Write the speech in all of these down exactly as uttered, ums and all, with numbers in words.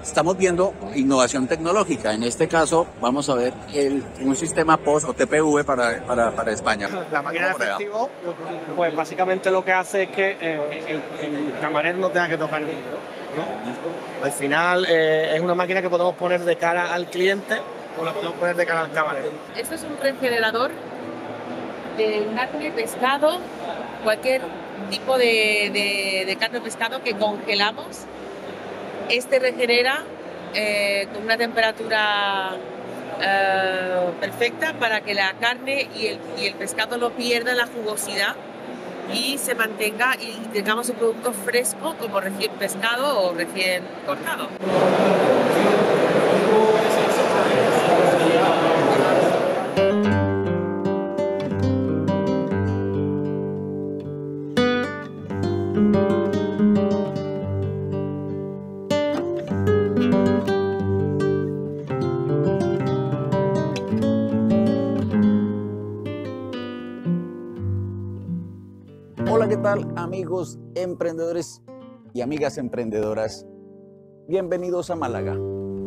estamos viendo innovación tecnológica. En este caso, vamos a ver el, un sistema P O S o T P V para, para, para España. La máquina de efectivo, pues básicamente lo que hace es que eh, el, el camarero no tenga que tocar el dinero, ¿no? Al final eh, es una máquina que podemos poner de cara al cliente o la podemos poner de cara al camarero. Esto es un refrigerador de carne, pescado, cualquier tipo de, de, de carne o pescado que congelamos. Este regenera eh, con una temperatura eh, perfecta para que la carne y el, y el pescado no pierdan la jugosidad y se mantenga y tengamos un producto fresco como recién pescado o recién cortado. Hola, ¿qué tal, amigos emprendedores y amigas emprendedoras? Bienvenidos a Málaga.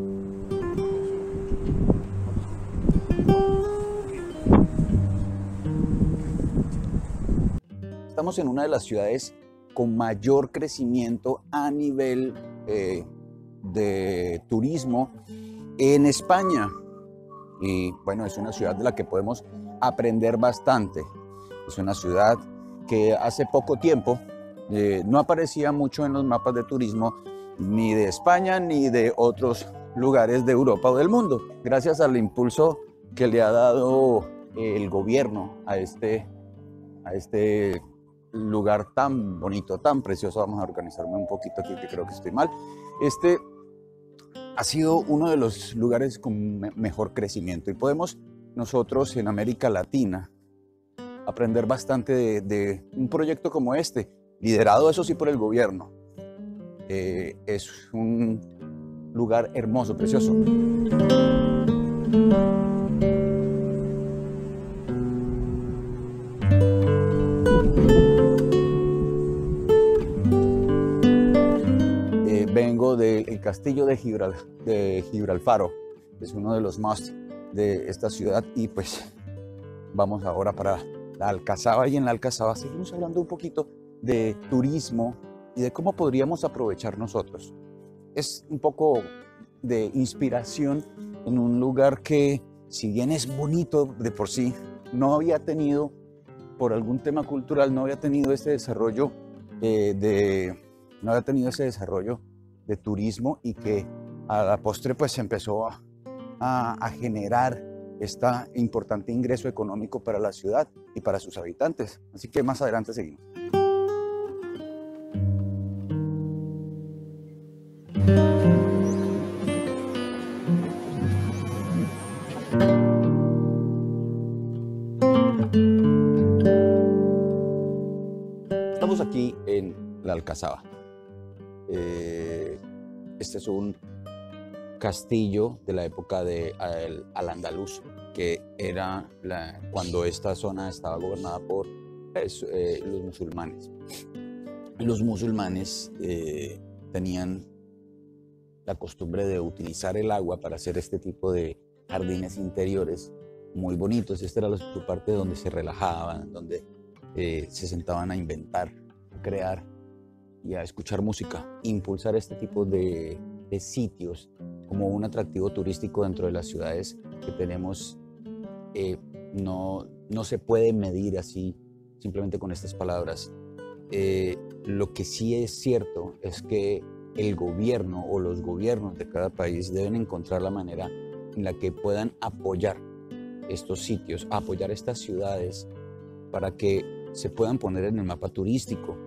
Estamos en una de las ciudades con mayor crecimiento a nivel eh, de turismo en España. Y bueno, es una ciudad de la que podemos aprender bastante. Es una ciudad que hace poco tiempo eh, no aparecía mucho en los mapas de turismo ni de España ni de otros lugares de Europa o del mundo. Gracias al impulso que le ha dado el gobierno a este, a este lugar tan bonito, tan precioso. Vamos a organizarme un poquito aquí, que creo que estoy mal. Este ha sido uno de los lugares con me- mejor crecimiento y podemos nosotros en América Latina aprender bastante de, de un proyecto como este, liderado eso sí por el gobierno. Eh, es un lugar hermoso, precioso. Eh, vengo del castillo de, Gibral, de Gibralfaro, es uno de los más de esta ciudad, y pues vamos ahora para la Alcazaba, y en la Alcazaba seguimos hablando un poquito de turismo y de cómo podríamos aprovechar nosotros. Es un poco de inspiración en un lugar que, si bien es bonito de por sí, no había tenido, por algún tema cultural, no había tenido ese desarrollo eh, de, no había tenido ese desarrollo de turismo, y que a la postre pues empezó a, a, a generar este importante ingreso económico para la ciudad y para sus habitantes. Así que más adelante seguimos. Estamos aquí en la Alcazaba. Eh, este es un castillo de la época de al, al andaluz, que era la, cuando esta zona estaba gobernada por pues, eh, los musulmanes. Los musulmanes eh, tenían la costumbre de utilizar el agua para hacer este tipo de jardines interiores muy bonitos. Esta era la, su parte donde se relajaban, donde eh, se sentaban a inventar, a crear y a escuchar música. Impulsar este tipo de, de sitios como un atractivo turístico dentro de las ciudades que tenemos, eh, no, no se puede medir así simplemente con estas palabras. Eh, lo que sí es cierto es que el gobierno o los gobiernos de cada país deben encontrar la manera en la que puedan apoyar estos sitios, apoyar estas ciudades para que se puedan poner en el mapa turístico.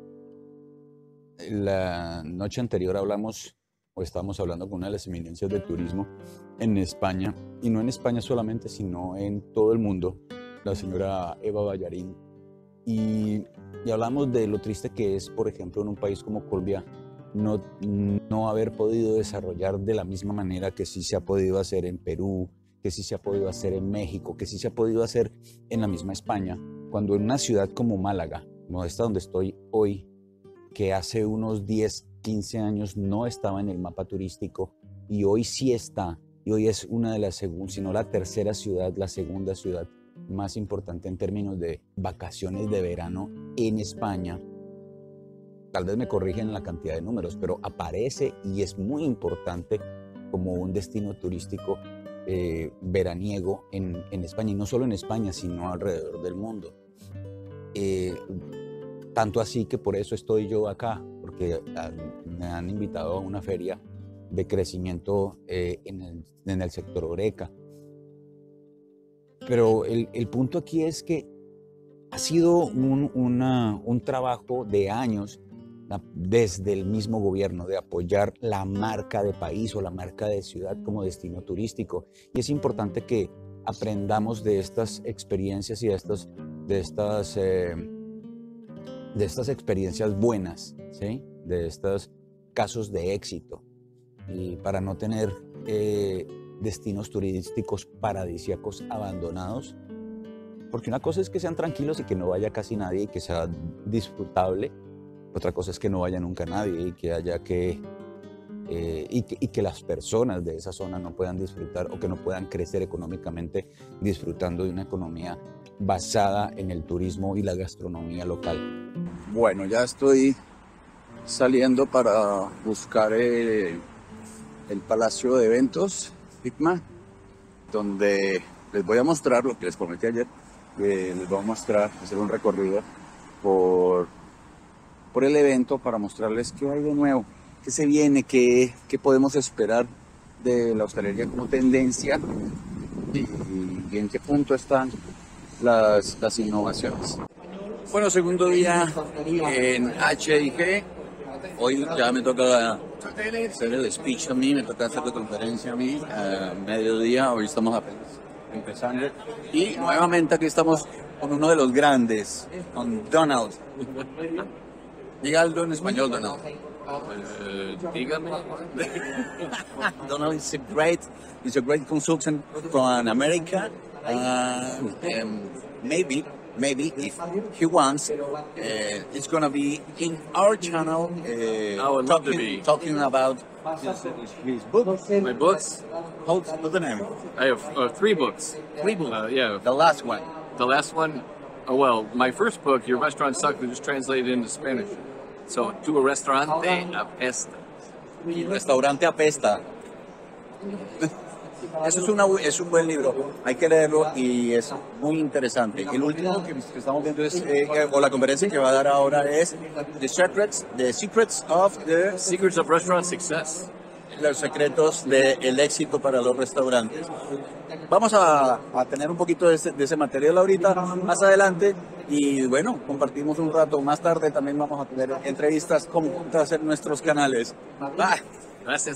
La noche anterior hablamos o estábamos hablando con una de las eminencias de turismo en España, y no en España solamente, sino en todo el mundo, la señora Eva Ballarín, y, y hablamos de lo triste que es, por ejemplo, en un país como Colombia, no, no haber podido desarrollar de la misma manera que sí se ha podido hacer en Perú, que sí se ha podido hacer en México, que sí se ha podido hacer en la misma España, cuando en una ciudad como Málaga, no esta donde estoy hoy, que hace unos diez quince años no estaba en el mapa turístico y hoy sí está. Y hoy es una de las, si no la tercera ciudad, la segunda ciudad más importante en términos de vacaciones de verano en España. Tal vez me corrigen la cantidad de números, pero aparece y es muy importante como un destino turístico eh, veraniego en, en España, y no solo en España, sino alrededor del mundo. Eh, tanto así que por eso estoy yo acá, porque me han invitado a una feria de crecimiento eh, en, el, en el sector Horeca. Pero el, el punto aquí es que ha sido un, una, un trabajo de años desde el mismo gobierno de apoyar la marca de país o la marca de ciudad como destino turístico. Y es importante que aprendamos de estas experiencias y de estas, de estas, eh, de estas experiencias buenas, ¿sí? De estos casos de éxito, y para no tener eh, destinos turísticos paradisíacos abandonados, porque una cosa es que sean tranquilos y que no vaya casi nadie y que sea disfrutable, otra cosa es que no vaya nunca nadie y que haya que, eh, y que, y que las personas de esa zona no puedan disfrutar o que no puedan crecer económicamente disfrutando de una economía basada en el turismo y la gastronomía local. Bueno, ya estoy saliendo para buscar el, el Palacio de Eventos, Figma, donde les voy a mostrar lo que les prometí ayer. Eh, les voy a mostrar, hacer un recorrido por, por el evento para mostrarles qué hay de nuevo, qué se viene, qué, qué podemos esperar de la hostelería como tendencia y, y en qué punto están las, las innovaciones. Bueno, segundo día en H I G. Hoy ya me toca hacer el speech a mí, me toca hacer la conferencia a mí, a mediodía. Hoy estamos apenas empezando. Y nuevamente aquí estamos con uno de los grandes, con Donald. Diga algo en español, Donald. Uh, dígame. Donald is a great, is a great consultant from America. Uh, um, maybe, maybe if he wants, uh, it's gonna be in our channel. Uh, I would love to be talking about his, his books. My books. What's the name? I have uh, three books. Three books. Uh, yeah. The last one. The last one. Oh, well, my first book, Your Restaurant Sucked, was just translated into Spanish. So, Tu restaurante apesta. El restaurante apesta. Eso es, una, es un buen libro, hay que leerlo y es muy interesante. El último que, que estamos viendo es, eh, o la conferencia que va a dar ahora es The Secrets, the secrets of the Secrets of Restaurant Success. Los secretos del éxito para los restaurantes. Vamos a, a tener un poquito de ese, de ese material ahorita, más adelante, y bueno, compartimos un rato. Más tarde también vamos a tener entrevistas conjuntas en nuestros canales. Bye. Gracias.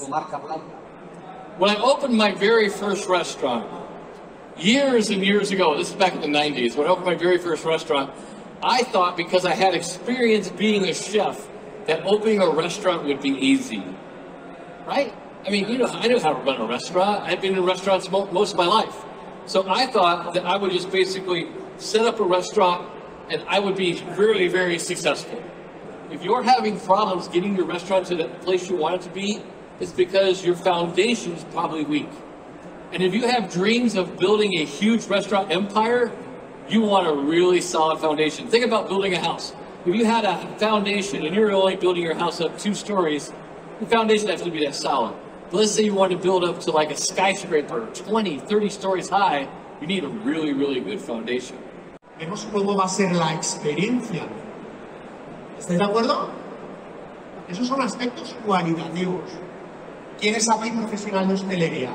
When I opened my very first restaurant, years and years ago, this is back in the nineties, when I opened my very first restaurant, I thought because I had experience being a chef, that opening a restaurant would be easy, right? I mean, you know, I know how to run a restaurant. I've been in restaurants mo most of my life. So I thought that I would just basically set up a restaurant and I would be very, very successful. If you're having problems getting your restaurant to the place you want it to be, it's because your foundation is probably weak. And if you have dreams of building a huge restaurant empire, you want a really solid foundation. Think about building a house. If you had a foundation and you're only building your house up two stories, the foundation has to be that solid. But let's say you want to build up to like a skyscraper, twenty, thirty stories high, you need a really, really good foundation. Vemos cómo va a ser la experiencia. ¿Estáis de acuerdo? Esos son aspectos cualitativos. ¿Quién es aquí profesional de hostelería?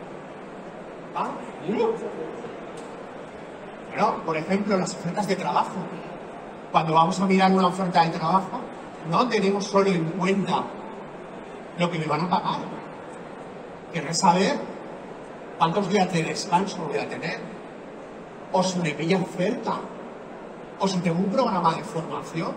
¿Ah? Bueno, por ejemplo, las ofertas de trabajo. Cuando vamos a mirar una oferta de trabajo, no tenemos solo en cuenta lo que me van a pagar. Querré saber cuántos días de descanso voy a tener, o si me pilla oferta, o si tengo un programa de formación.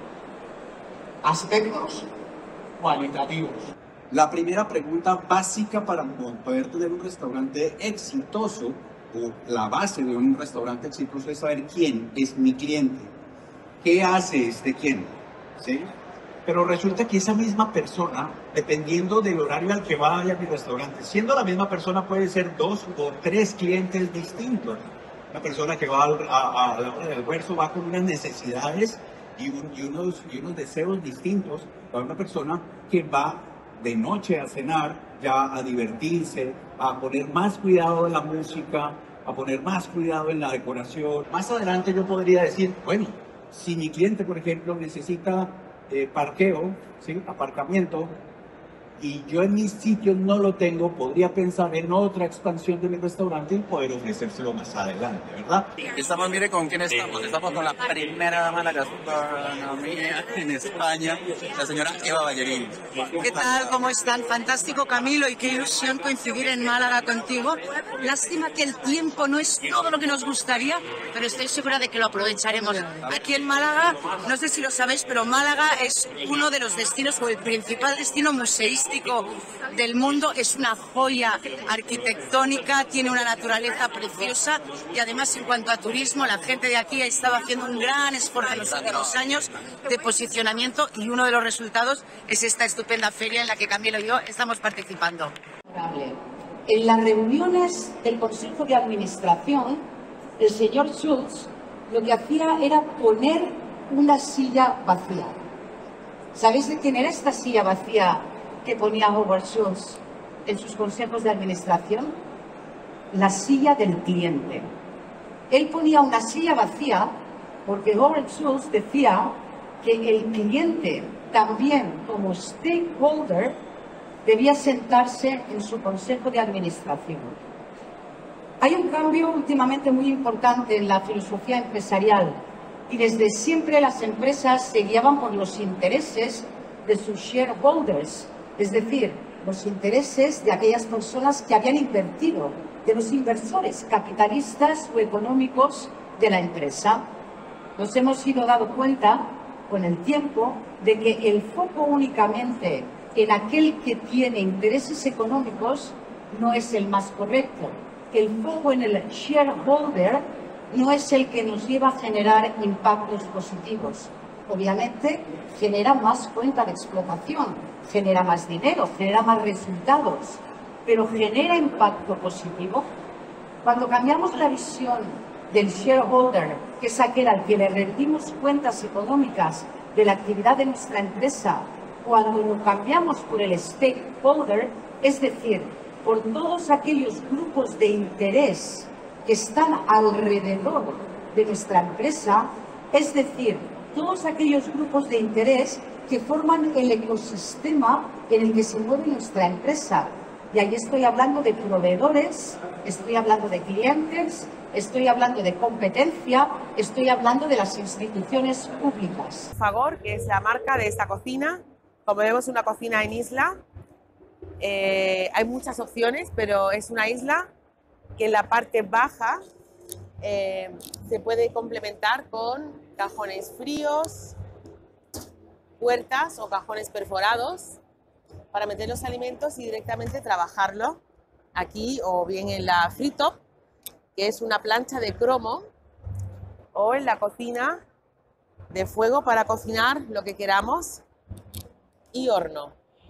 Aspectos cualitativos. La primera pregunta básica para poder tener un restaurante exitoso, o la base de un restaurante exitoso, es saber quién es mi cliente. ¿Qué hace este cliente? ¿Sí? Pero resulta que esa misma persona, dependiendo del horario al que vaya a mi restaurante, siendo la misma persona puede ser dos o tres clientes distintos. La persona que va al, a, a la hora del almuerzo va con unas necesidades y, un, y, unos, y unos deseos distintos a una persona que va de noche a cenar, ya a divertirse, a poner más cuidado en la música, a poner más cuidado en la decoración. Más adelante yo podría decir, bueno, si mi cliente, por ejemplo, necesita eh, parqueo, ¿sí? aparcamiento, y yo en mis sitios no lo tengo, podría pensar en otra expansión de mi restaurante y poder ofrecérselo más adelante, ¿verdad? Estamos, mire, ¿con quién estamos? Estamos con la primera dama de la gastronomía en España, la señora Eva Ballerín. ¿Qué tal? ¿Cómo están? Fantástico, Camilo, y qué ilusión coincidir en Málaga contigo. Lástima que el tiempo no es todo lo que nos gustaría, pero estoy segura de que lo aprovecharemos. Aquí en Málaga, no sé si lo sabéis, pero Málaga es uno de los destinos, o el principal destino museístico del mundo. Es una joya arquitectónica, tiene una naturaleza preciosa y además en cuanto a turismo, la gente de aquí ha estado haciendo un gran esfuerzo en los últimos años de posicionamiento y uno de los resultados es esta estupenda feria en la que Camilo y yo estamos participando. En las reuniones del Consejo de Administración, el señor Schultz lo que hacía era poner una silla vacía. ¿Sabéis de quién era esta silla vacía que ponía Howard Schultz en sus consejos de administración? La silla del cliente. Él ponía una silla vacía porque Howard Schultz decía que el cliente también como stakeholder debía sentarse en su consejo de administración. Hay un cambio últimamente muy importante en la filosofía empresarial y desde siempre las empresas se guiaban por los intereses de sus shareholders, es decir, los intereses de aquellas personas que habían invertido, de los inversores capitalistas o económicos de la empresa. Nos hemos ido dando cuenta con el tiempo de que el foco únicamente en aquel que tiene intereses económicos no es el más correcto. El foco en el shareholder no es el que nos lleva a generar impactos positivos. Obviamente genera más cuenta de explotación, genera más dinero, genera más resultados, pero genera impacto positivo. Cuando cambiamos la visión del shareholder, que es aquel al que le rendimos cuentas económicas de la actividad de nuestra empresa, cuando lo cambiamos por el stakeholder, es decir, por todos aquellos grupos de interés que están alrededor de nuestra empresa, es decir, todos aquellos grupos de interés que forman el ecosistema en el que se mueve nuestra empresa. Y ahí estoy hablando de proveedores, estoy hablando de clientes, estoy hablando de competencia, estoy hablando de las instituciones públicas. Fagor, que es la marca de esta cocina. Como vemos, una cocina en isla. Eh, hay muchas opciones, pero es una isla que en la parte baja eh, se puede complementar con cajones fríos, puertas o cajones perforados para meter los alimentos y directamente trabajarlo aquí o bien en la free top, que es una plancha de cromo, o en la cocina de fuego para cocinar lo que queramos, y horno.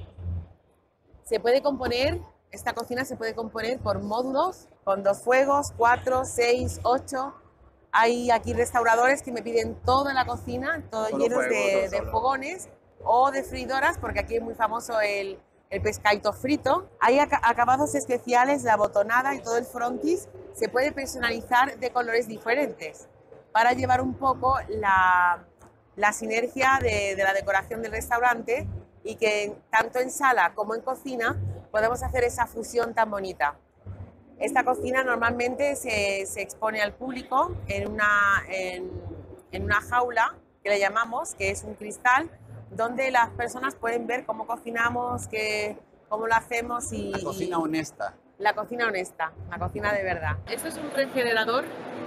Se puede componer, esta cocina se puede componer por módulos con dos fuegos, cuatro, seis, ocho. Hay aquí restauradores que me piden toda la cocina, todo Solo llenos fuego, de, todo de fogones o de freidoras, porque aquí es muy famoso el, el pescadito frito. Hay aca acabados especiales, la botonada y todo el frontis se puede personalizar de colores diferentes para llevar un poco la, la sinergia de, de la decoración del restaurante y que tanto en sala como en cocina podemos hacer esa fusión tan bonita. Esta cocina normalmente se, se expone al público en una, en, en una jaula que le llamamos, que es un cristal, donde las personas pueden ver cómo cocinamos, que, cómo lo hacemos y... La cocina honesta. La cocina honesta, la cocina de verdad. Esto es un refrigerador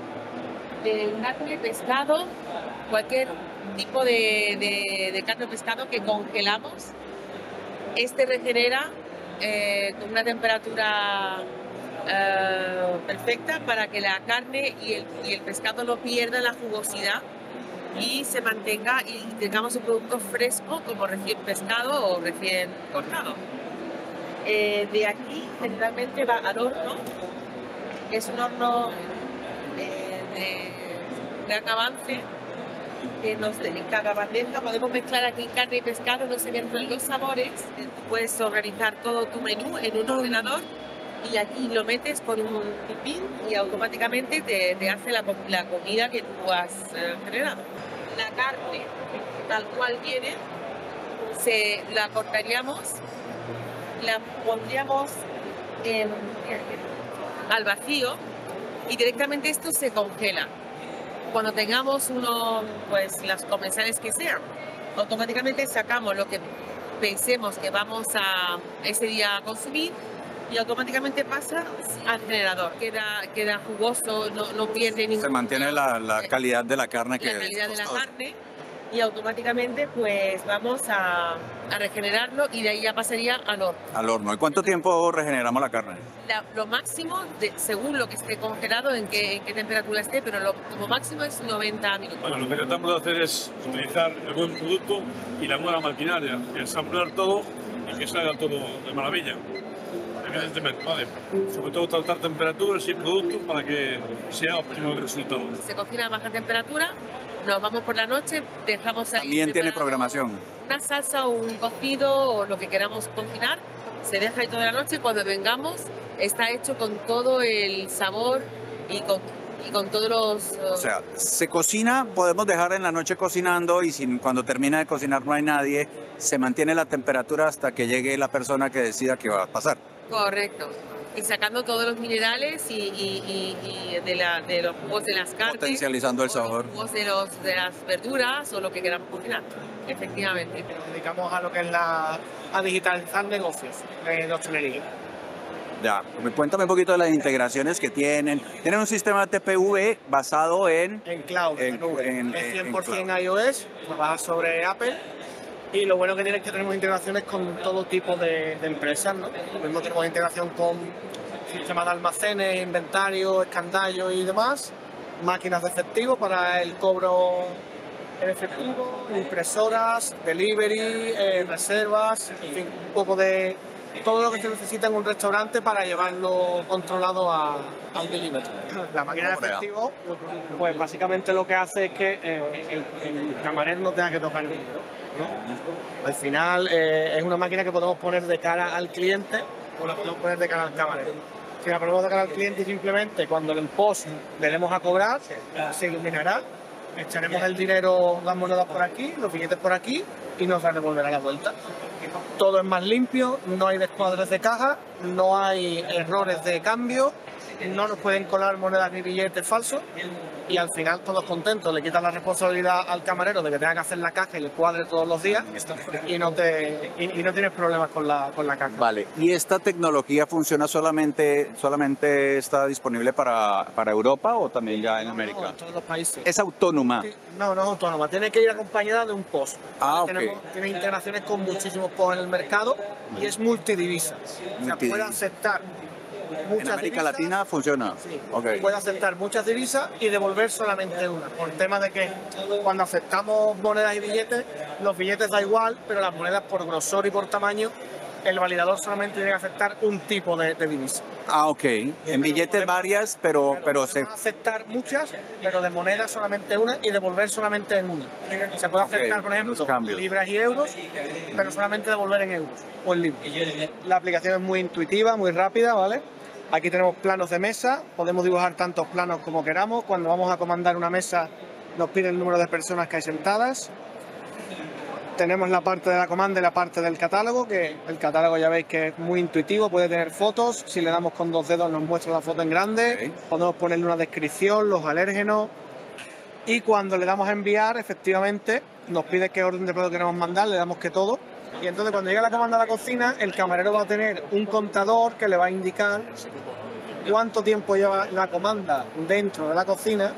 de carne, pescado, cualquier tipo de, de, de carne o pescado que congelamos. Este regenera eh, con una temperatura Uh, perfecta para que la carne y el, y el pescado no pierdan la jugosidad y se mantenga y tengamos un producto fresco como recién pescado o recién cortado. Eh, de aquí generalmente va al horno, es un horno eh, de gran avance que nos en cada bandeja podemos mezclar aquí carne y pescado, no se mezclan los sabores, puedes organizar todo tu menú en un ordenador y aquí lo metes con un pin y automáticamente te, te hace la, la comida que tú has eh, generado. La carne tal cual viene, se la cortaríamos, la pondríamos en, al vacío y directamente esto se congela. Cuando tengamos uno, pues las comensales que sean, automáticamente sacamos lo que pensemos que vamos a ese día a consumir y automáticamente pasa al generador. Queda, queda jugoso, no, no pierde ningún... Se mantiene la, la calidad de la carne que La calidad de la carne y automáticamente pues vamos a, a regenerarlo y de ahí ya pasaría al horno. al horno. ¿Y cuánto tiempo regeneramos la carne? La, lo máximo, de, según lo que esté congelado, en qué, en qué temperatura esté, pero lo como máximo es noventa minutos. Bueno, lo que tratamos de hacer es utilizar el buen producto y la buena maquinaria, ensamblar todo y que salga todo de maravilla. Evidentemente, vale. Sobre todo tratar temperaturas y productos para que sea óptimo el resultado. Se cocina a baja temperatura, nos vamos por la noche, dejamos ahí... También tiene programación. Una salsa o un cocido o lo que queramos cocinar, se deja ahí toda la noche y cuando vengamos está hecho con todo el sabor y con, y con todos los... Uh... O sea, se cocina, podemos dejar en la noche cocinando y sin, cuando termina de cocinar no hay nadie, se mantiene la temperatura hasta que llegue la persona que decida qué va a pasar. Correcto. Y sacando todos los minerales y, y, y, y de, la, de los jugos de las carnes. Potencializando el sabor. Los jugos de, los, de las verduras o lo que queramos cocinar. Efectivamente. Nos dedicamos a lo que es la, a digitalizar negocios de hostelería. Ya, cuéntame un poquito de las integraciones que tienen. Tienen un sistema T P V basado en... En cloud, en, en nube. En, es cien por ciento en iOS, trabaja sobre Apple. Y lo bueno que tiene es que tenemos integraciones con todo tipo de, de empresas, ¿no? Lo mismo tenemos integración con sistemas de almacenes, inventario, escandallo y demás, máquinas de efectivo para el cobro en efectivo, impresoras, delivery, eh, reservas, en fin, un poco de todo lo que se necesita en un restaurante para llevarlo controlado a, a un milímetro. La máquina de efectivo, pues básicamente lo que hace es que eh, el, el camarero no tenga que tocar el dinero, ¿no? Al final eh, es una máquina que podemos poner de cara al cliente o la podemos poner de cara al camarero. Si la ponemos de cara al cliente simplemente cuando en el post le demos a cobrar, se iluminará, echaremos el dinero, las monedas por aquí, los billetes por aquí y nos va a devolver a la vuelta. Todo es más limpio, no hay descuadres de caja, no hay errores de cambio, no nos pueden colar monedas ni billetes falsos y al final todos contentos. Le quitan la responsabilidad al camarero de que tenga que hacer la caja y el cuadre todos los días y no, te, y, y no tienes problemas con la, con la caja. Vale, ¿y esta tecnología funciona solamente, solamente está disponible para, para Europa o también ya en América? No, en todos los países. ¿Es autónoma? No, no es autónoma, tiene que ir acompañada de un post. Ah, ok. Tenemos, tiene integraciones con muchísimos posts en el mercado y es multidivisa. O sea, puede aceptar muchas ¿En América divisas, Latina funciona? Sí, okay. Puede aceptar muchas divisas y devolver solamente una. Por el tema de que cuando aceptamos monedas y billetes, los billetes da igual, pero las monedas por grosor y por tamaño, el validador solamente tiene que aceptar un tipo de, de divisa. Ah, ok. En billetes varias, pero, pero se... aceptar muchas, pero de moneda solamente una y devolver solamente en una. Se puede aceptar, okay, por ejemplo, libras y euros, pero solamente devolver en euros o en libras. La aplicación es muy intuitiva, muy rápida, ¿vale? Aquí tenemos planos de mesa, podemos dibujar tantos planos como queramos. Cuando vamos a comandar una mesa nos pide el número de personas que hay sentadas. Tenemos la parte de la comanda y la parte del catálogo, que el catálogo ya veis que es muy intuitivo, puede tener fotos, si le damos con dos dedos nos muestra la foto en grande, okay. Podemos ponerle una descripción, los alérgenos, y cuando le damos a enviar, efectivamente, nos pide qué orden de plato queremos mandar, le damos que todo, y entonces cuando llega la comanda a la cocina, el camarero va a tener un contador que le va a indicar cuánto tiempo lleva la comanda dentro de la cocina,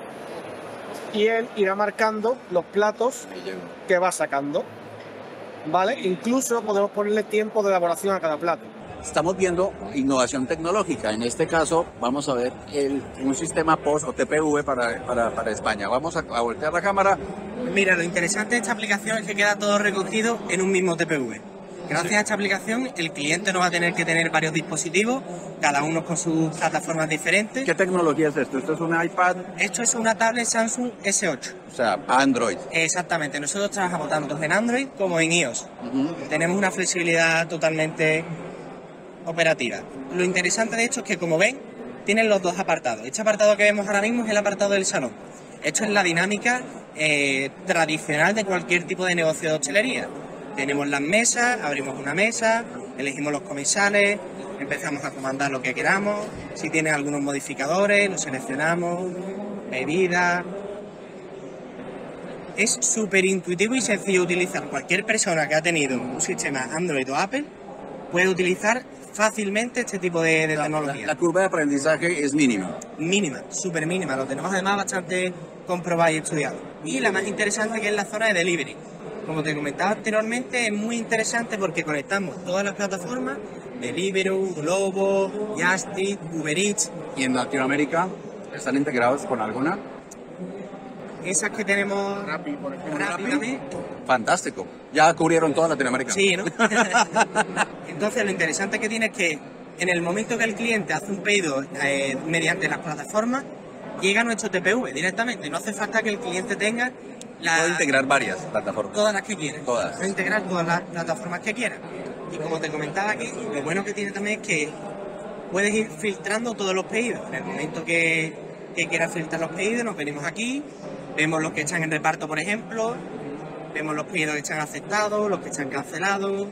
y él irá marcando los platos que va sacando, ¿vale? Incluso podemos ponerle tiempo de elaboración a cada plato. estamos viendo innovación tecnológica. En este caso, vamos a ver el, un sistema P O S o T P V para, para, para España. Vamos a, a voltear la cámara. Mira, lo interesante de esta aplicación es que queda todo recogido en un mismo T P V. Gracias a esta aplicación, el cliente no va a tener que tener varios dispositivos, cada uno con sus plataformas diferentes. ¿Qué tecnología es esto? ¿Esto es un iPad? Esto es una tablet Samsung S ocho. O sea, Android. Exactamente. Nosotros trabajamos tanto en Android como en iOS. Uh-huh. Tenemos una flexibilidad totalmente operativa. Lo interesante de esto es que, como ven, tienen los dos apartados. Este apartado que vemos ahora mismo es el apartado del salón. Esto es la dinámica eh, tradicional de cualquier tipo de negocio de hostelería. Tenemos las mesas, abrimos una mesa, elegimos los comensales, empezamos a comandar lo que queramos. Si tiene algunos modificadores, los seleccionamos, bebidas. Es súper intuitivo y sencillo de utilizar. Cualquier persona que ha tenido un sistema Android o Apple puede utilizar fácilmente este tipo de, de la, tecnología. La, la curva de aprendizaje es mínima. Mínima, súper mínima. Lo tenemos además bastante comprobado y estudiado. Y la más interesante, que es la zona de delivery. Como te comentaba anteriormente, es muy interesante porque conectamos todas las plataformas: Deliveroo, Globo, Just Eat, Uber Eats. ¿Y en Latinoamérica están integrados con alguna? Esas que tenemos Rappi, por ejemplo. Rappi. Fantástico. Ya cubrieron toda Latinoamérica. Sí, ¿no? Entonces, lo interesante que tiene es que en el momento que el cliente hace un pedido eh, mediante las plataformas, llega a nuestro T P V directamente. No hace falta que el cliente tenga la... Puede integrar varias plataformas. Todas las que quiera. Todas. Puede integrar todas las plataformas que quiera. Y como te comentaba aquí, lo bueno que tiene también es que puedes ir filtrando todos los pedidos. En el momento que, que quieras filtrar los pedidos, nos venimos aquí, vemos los que están en reparto, por ejemplo, vemos los pedidos que están aceptados, los que están cancelados,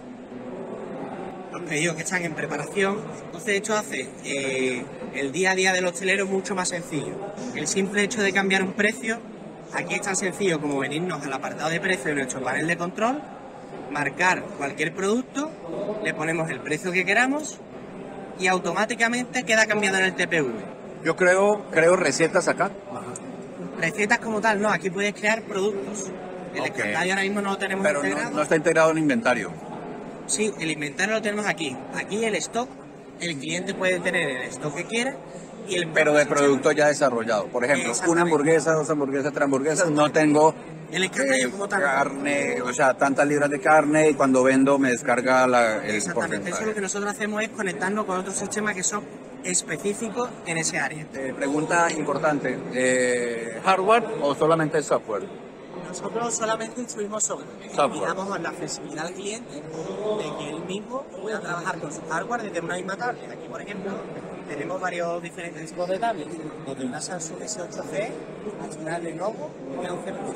los pedidos que están en preparación. Entonces esto hace eh, el día a día del hostelero mucho más sencillo. El simple hecho de cambiar un precio, aquí es tan sencillo como venirnos al apartado de precio de nuestro panel de control, marcar cualquier producto, le ponemos el precio que queramos y automáticamente queda cambiado en el T P V. Yo creo, creo recetas acá. Recetas como tal, no, aquí puedes crear productos. El Okay. escandallo ahora mismo no lo tenemos Pero integrado. no, no está integrado en inventario. Sí, el inventario lo tenemos aquí. Aquí el stock, el cliente puede tener el stock que quiera. Y el Pero de producto ya desarrollado. Por ejemplo, una hamburguesa, dos hamburguesas, tres hamburguesas, no tengo el escandallo como tal. Carne, o sea, tantas libras de carne, y cuando vendo me descarga la, el Exactamente, porcentaje. eso lo que nosotros hacemos es conectarnos con otros sistemas que son específicos en ese área. Eh, pregunta importante, eh, ¿hardware o solamente software? Nosotros solamente instruimos software. Software. Y damos la flexibilidad al cliente de que él mismo pueda trabajar con su hardware desde una misma tablet. Aquí, por ejemplo, tenemos varios diferentes tipos de tablets, desde una Samsung S ocho C hasta una Lenovo G once Plus.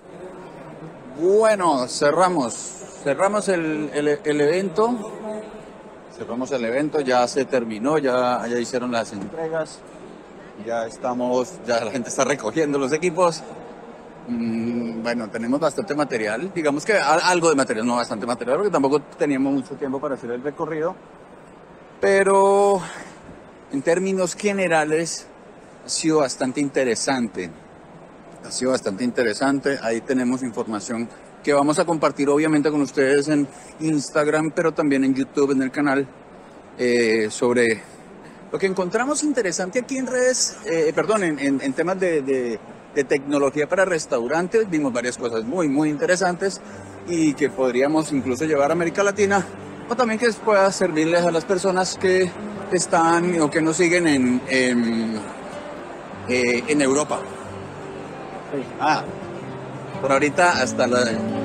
Bueno, cerramos, cerramos el, el, el evento, cerramos el evento, ya se terminó, ya, ya hicieron las entregas, ya estamos, ya la gente está recogiendo los equipos. Mm, bueno, tenemos bastante material, digamos que algo de material, no bastante material, porque tampoco teníamos mucho tiempo para hacer el recorrido, pero en términos generales ha sido bastante interesante. Ha sido bastante interesante. Ahí tenemos información que vamos a compartir obviamente con ustedes en Instagram, pero también en YouTube, en el canal, eh, sobre lo que encontramos interesante aquí en redes, eh, perdón, en, en, en temas de, de, de tecnología para restaurantes. Vimos varias cosas muy, muy interesantes y que podríamos incluso llevar a América Latina, o también que pueda servirles a las personas que están o que nos siguen en, en, eh, en Europa. Ah, por ahorita hasta la...